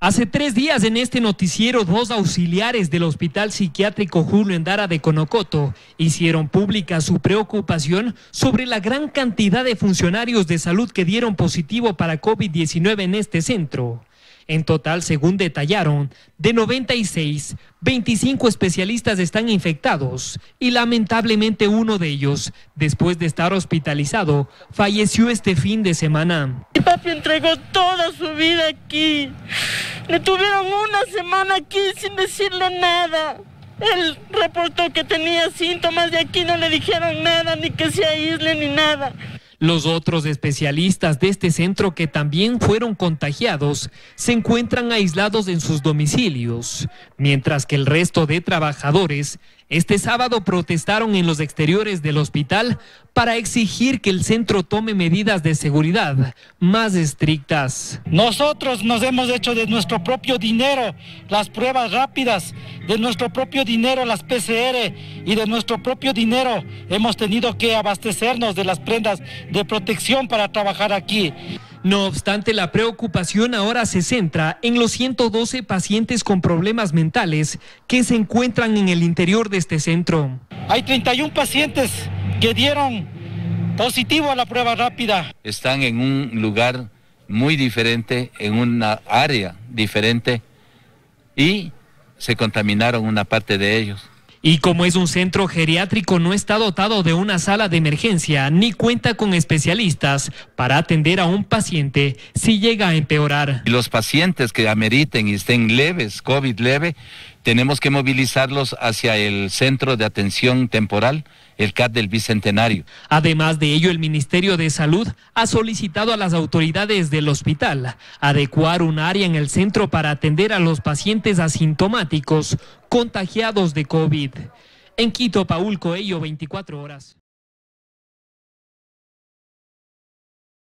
Hace 3 días en este noticiero, 2 auxiliares del Hospital Psiquiátrico Julio Endara de Conocoto hicieron pública su preocupación sobre la gran cantidad de funcionarios de salud que dieron positivo para COVID-19 en este centro. En total, según detallaron, de 96, 25 especialistas están infectados y lamentablemente uno de ellos, después de estar hospitalizado, falleció este fin de semana. Mi papi entregó toda su vida aquí. Le tuvieron una semana aquí sin decirle nada. Él reportó que tenía síntomas y aquí no le dijeron nada, ni que se aísle ni nada. Los otros especialistas de este centro que también fueron contagiados se encuentran aislados en sus domicilios, mientras que el resto de trabajadores este sábado protestaron en los exteriores del hospital para exigir que el centro tome medidas de seguridad más estrictas. Nosotros nos hemos hecho de nuestro propio dinero las pruebas rápidas, de nuestro propio dinero las PCR y de nuestro propio dinero hemos tenido que abastecernos de las prendas de protección para trabajar aquí. No obstante, la preocupación ahora se centra en los 112 pacientes con problemas mentales que se encuentran en el interior de este centro. Hay 31 pacientes que dieron positivo a la prueba rápida. Están en un lugar muy diferente, en una área diferente y se contaminaron una parte de ellos. Y como es un centro geriátrico, no está dotado de una sala de emergencia ni cuenta con especialistas para atender a un paciente si llega a empeorar. Y los pacientes que ameriten y estén leves, COVID leve, tenemos que movilizarlos hacia el Centro de Atención Temporal, el CAT del Bicentenario. Además de ello, el Ministerio de Salud ha solicitado a las autoridades del hospital adecuar un área en el centro para atender a los pacientes asintomáticos contagiados de COVID. En Quito, Paul Coello, 24 horas.